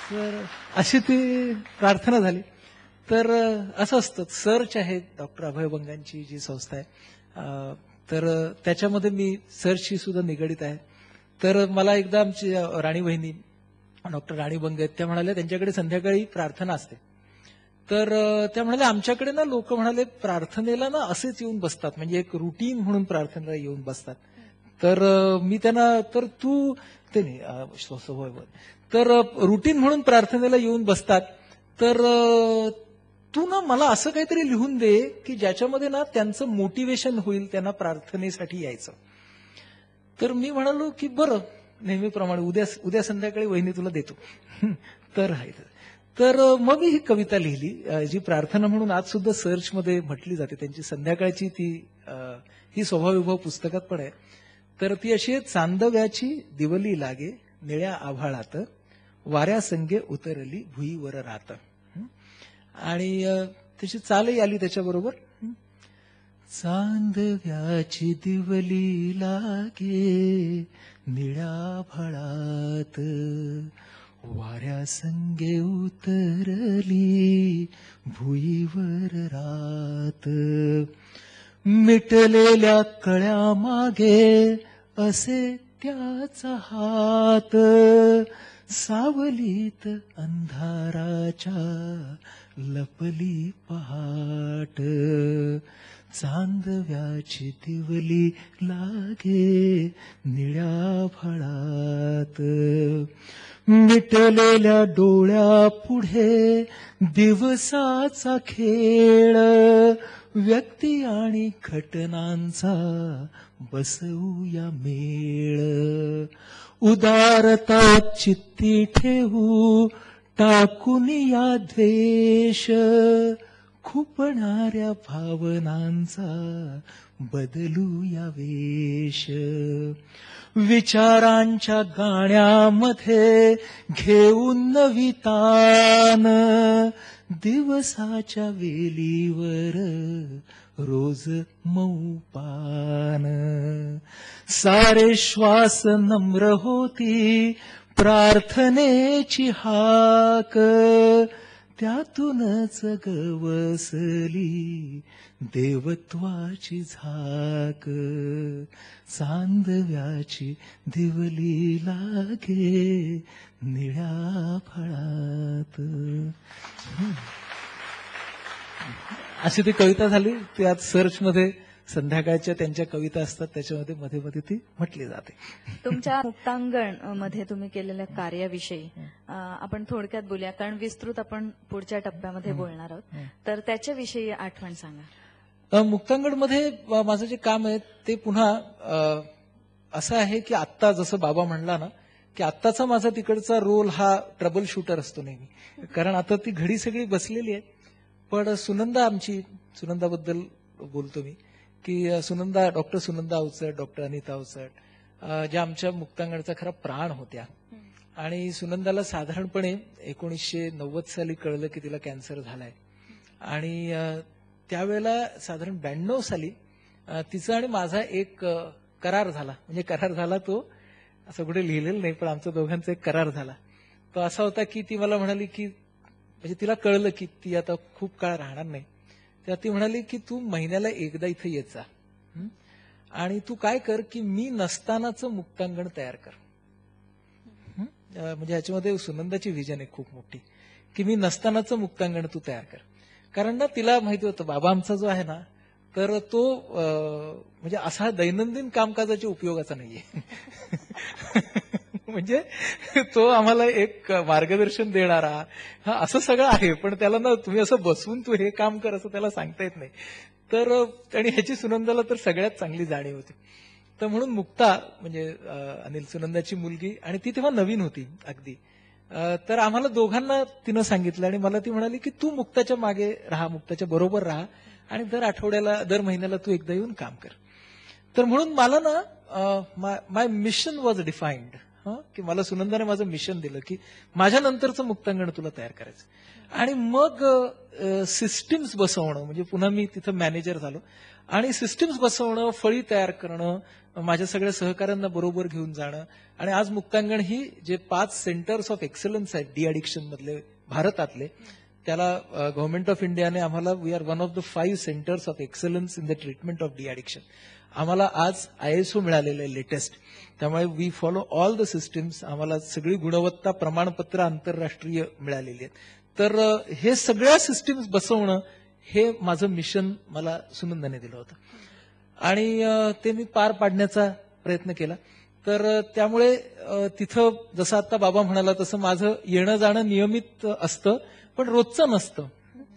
तर अशी ती प्रार्थना झाली. तर असं असतं, सर्च आहे डॉक्टर अभय बंगांची जी संस्था आहे, तर त्याच्यामध्ये मी सर्चशी सुद्धा निगडित आहे. तर मला एकदा आमची राणी बहिणी डॉक्टर राणी बंग आहेत, त्या म्हणाल्या त्यांच्याकडे संध्याकाळी प्रार्थना असते. तर त्या म्हणाल्या आमच्याकडे ना लोक म्हणाले प्रार्थनेला ना असेच येऊन बसतात, म्हणजे एक रुटीन म्हणून प्रार्थनेला येऊन बसतात. तर मी त्यांना, तर तू ते नाही तर रुटीन म्हणून प्रार्थनेला येऊन बसतात, तर तू ना मला असं काहीतरी लिहून दे की ज्याच्यामध्ये ना त्यांचं मोटिवेशन होईल त्यांना प्रार्थनेसाठी यायचं. तर मी म्हणालो की बरं, नेहमीप्रमाणे उद्या संध्याकाळी वहिनी तुला देतो. तर तर मग मी ही कविता लिहिली, जी प्रार्थना म्हणून आज सुद्धा सर्चमध्ये म्हटली जाते. त्यांची संध्याकाळची ती ही स्वभावविभाव पुस्तकात पण आहे. तर ती अशी आहे, चांदव्याची दिवली लागे निळ्या आभाळात, वाऱ्यासंगे उतरली भुईवर रात. आणि त्याची चालही आली त्याच्याबरोबर. चांदव्याची दिवली लागे निळ्या आभाळात, वाऱ्यासंगे उतरली भुईवर रात. मिटलेल्या कळ्या मागे असे त्याचा हात, सावलीत अंधाराच्या लपली पहाट. चांदव्याची दिवली लागे निळ्या आभाळात, मिटलेल्या डोळ्या पुढे दिवसाचा खेळ, व्यक्ती आणि घटनांचा बसवूया मेळ. उदारता चित्ती ठेवू टाकून या द्वेष, खुपणाऱ्या भावनांचा बदलूया वेश. विचारांच्या गाण्यामध्ये घेऊन नवी तान, दिवसाच्या वेलीवर रोज मऊ पान. सारे श्वास नम्र होती प्रार्थनेची हाक, त्यातूनच गवसली देवत्वाची झाक. चांदव्याची दिवली लागे निळ्या फळात. अशी ती कविता झाली. ती आज सर्चमध्ये संध्याकाळच्या त्यांच्या कविता असतात, त्याच्यामध्ये मध्ये मध्ये ती म्हटली जाते. तुमच्या मुक्तांगण मध्ये तुम्ही केलेल्या कार्याविषयी आपण थोडक्यात बोलूया, कारण विस्तृत आपण पुढच्या टप्प्यामध्ये बोलणार आहोत. तर त्याच्याविषयी आठवण सांगा. मुक्तांगणमध्ये माझं जे काम आहे ते पुन्हा असं आहे की आत्ता जसं बाबा म्हणला ना की आत्ताचा माझा तिकडचा रोल हा ट्रबल शूटर असतो नेहमी, कारण आता ती घडी सगळी बसलेली आहे. पण सुनंदा, आमची सुनंदाबद्दल बोलतो मी की सुनंदा, डॉक्टर सुनंदा अवचट, डॉक्टर अनिता अवचट, ज्या आमच्या मुक्तांगणचा खरा प्राण होत्या. आणि सुनंदाला साधारणपणे 1990 साली कळलं की तिला कॅन्सर झालाय. आणि त्यावेळेला साधारण 92 साली तिचा आणि माझा एक करार झाला. म्हणजे करार झाला तो असं कुठे लिहिलेलं नाही, पण आमचा दोघांचा एक करार झाला. तो असा होता की ती मला म्हणाली की, म्हणजे तिला कळलं की ती आता खूप काळ राहणार नाही, तेव्हा ती म्हणाली की तू महिन्याला एकदा इथे येत जा आणि तू काय कर की मी नसतानाचं मुक्तांगण तयार कर. म्हणजे ह्याच्यामध्ये सुनंदाची व्हिजन आहे खूप मोठी की मी नसतानाचं मुक्तांगण तू तयार कर. कारण ना तिला माहिती होतं बाबा आमचा जो आहे ना, तर तो म्हणजे असा दैनंदिन कामकाजाच्या उपयोगाचा नाहीये. म्हणजे तो आम्हाला एक मार्गदर्शन देणारा हा असं सगळं आहे, पण त्याला ना तुम्ही असं बसवून तू हे काम कर असं त्याला सांगता येत नाही. तर आणि ह्याची सुनंदाला तर सगळ्यात चांगली जाणीव होती. तर म्हणून मुक्ता म्हणजे अनिल सुनंदाची मुलगी, आणि ती तेव्हा नवीन होती अगदी. तर आम्हाला दोघांना तिनं सांगितलं आणि मला ती म्हणाली की तू मुक्ताच्या मागे राहा, मुक्ताच्या बरोबर राहा आणि दर महिन्याला तू एकदा येऊन काम कर. तर म्हणून मला ना माय मिशन वॉज डिफाईन्ड. की मला सुनंदाने माझं मिशन दिलं की माझ्या नंतरचं मुक्तांगण तुला तयार करायचं. आणि मग सिस्टीम्स बसवणं, म्हणजे पुन्हा मी तिथं मॅनेजर झालो आणि सिस्टीम्स बसवणं, फळी तयार करणं, माझ्या सगळ्या सहकाऱ्यांना बरोबर घेऊन जाणं. आणि आज मुक्तांगण ही जे 5 सेंटर्स ऑफ एक्सलन्स आहेत डी अडिक्शन मधले भारतातले, त्याला गव्हर्नमेंट ऑफ इंडियाने आम्हाला we are one of the 5 centres of excellence in the treatment of de addiction. आम्हाला आज ISO मिळालेलं आहे लेटेस्ट. त्यामुळे we follow all the systems. आम्हाला सगळी गुणवत्ता प्रमाणपत्र आंतरराष्ट्रीय मिळालेली आहेत. तर हे सगळ्या सिस्टीम्स बसवणं हे माझं मिशन मला सुनंदाने दिलं होतं आणि ते मी पार पाडण्याचा प्रयत्न केला. तर त्यामुळे तिथं जसं आता बाबा म्हणाला तसं माझं येणं जाणं नियमित असतं, पण रोजचं नसतं.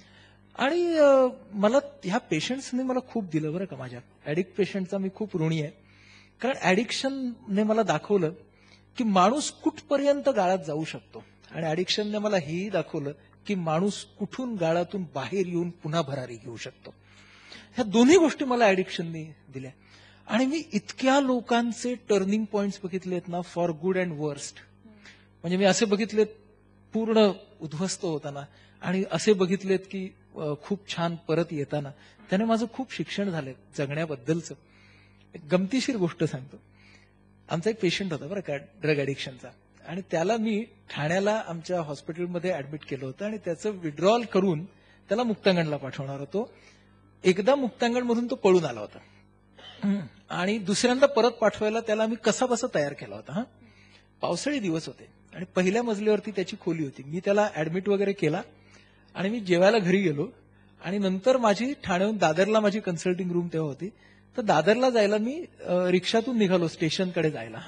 आणि मला ह्या पेशंट्सने मला खूप दिलं बरं का. माझ्या ऍडिक्ट पेशंटचा मी खूप ऋणी आहे. कारण ऍडिक्शनने मला दाखवलं की माणूस कुठपर्यंत गाळात जाऊ शकतो, आणि ऍडिक्शनने मला हेही दाखवलं की माणूस कुठून गाळातून बाहेर येऊन पुन्हा भरारी घेऊ शकतो. ह्या दोन्ही गोष्टी मला ऍडिक्शनने दिल्या. आणि मी इतक्या लोकांचे टर्निंग पॉइंट्स बघितलेत ना, फॉर गुड अँड वर्स्ट. म्हणजे मी असे बघितलेत पूर्ण उद्ध्वस्त होताना, आणि असे बघितलेत की खूप छान परत येताना. त्याने माझं खूप शिक्षण झालंय जगण्याबद्दलचं. एक गमतीशीर गोष्ट सांगतो. आमचा एक पेशंट होता बरं का ड्रग ॲडिक्शनचा, आणि त्याला मी ठाण्याला आमच्या हॉस्पिटलमध्ये ऍडमिट केलं होतं आणि त्याचं विड्रॉल करून त्याला मुक्तांगणला पाठवणार होतो. एकदा मुक्तांगणमधून तो पळून आला होता आणि दुसऱ्यांदा परत पाठवायला त्याला मी कसाबसा तयार केला होता. पावसाळी दिवस होते आणि पहिल्या मजल्यावरती त्याची खोली होती. मी त्याला ऍडमिट वगैरे केला आणि मी जेवायला घरी गेलो, आणि नंतर माझी ठाण्याहून दादरला माझी कन्सल्टिंग रूम तेव्हा होती. तर दादरला जायला मी रिक्षातून निघालो स्टेशनकडे जायला.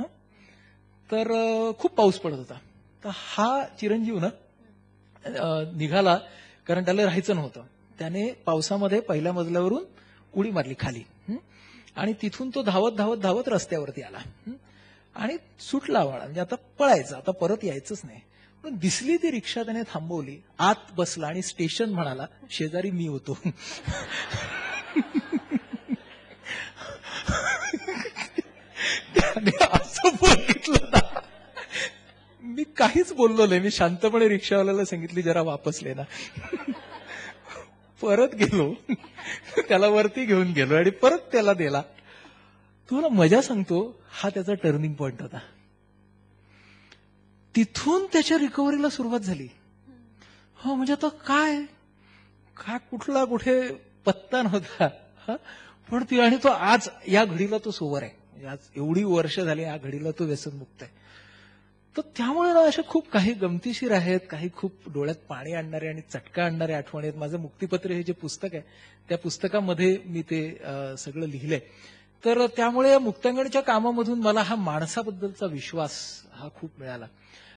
तर खूप पाऊस पडत होता. तर हा चिरंजीव ना निघाला, कारण त्याला राहायचं नव्हतं. त्याने पावसामध्ये पहिल्या मजल्यावरून उडी मारली खाली, आणि तिथून तो धावत धावत धावत रस्त्यावरती आला आणि सुटला वाळा. म्हणजे आता पळायचं, आता परत यायचंच नाही. पण दिसली ती रिक्षा, त्याने थांबवली, आत बसला आणि स्टेशन म्हणाला. शेजारी मी होतो. त्याने असं बघितलं ना, मी काहीच बोललो नाही. मी शांतपणे रिक्षावाल्याला सांगितली जरा वापस ले ना. परत गेलो, त्याला वरती घेऊन गेलो आणि परत त्याला दिला. तुम्हाला मजा सांगतो, हा त्याचा टर्निंग पॉइंट होता. तिथून त्याच्या रिकव्हरीला सुरुवात झाली. हो, म्हणजे आता काय काय कुठला कुठे पत्ता नव्हता. पण ती, आणि तो आज या घडीला तो सोबर आहे. आज एवढी वर्ष झाली या घडीला तो व्यसनमुक्त आहे. तर त्यामुळे ना अशा खूप काही गमतीशीर आहेत, काही खूप डोळ्यात पाणी आणणारे आणि चटका आणणारे आठवणी आहेत. माझं मुक्तिपत्र हे जे पुस्तक आहे, त्या पुस्तकामध्ये मी ते सगळं लिहिलंय. तर त्यामुळे या मुक्तांगणच्या कामामधून मला हा माणसाबद्दलचा विश्वास हा खूप मिळाला.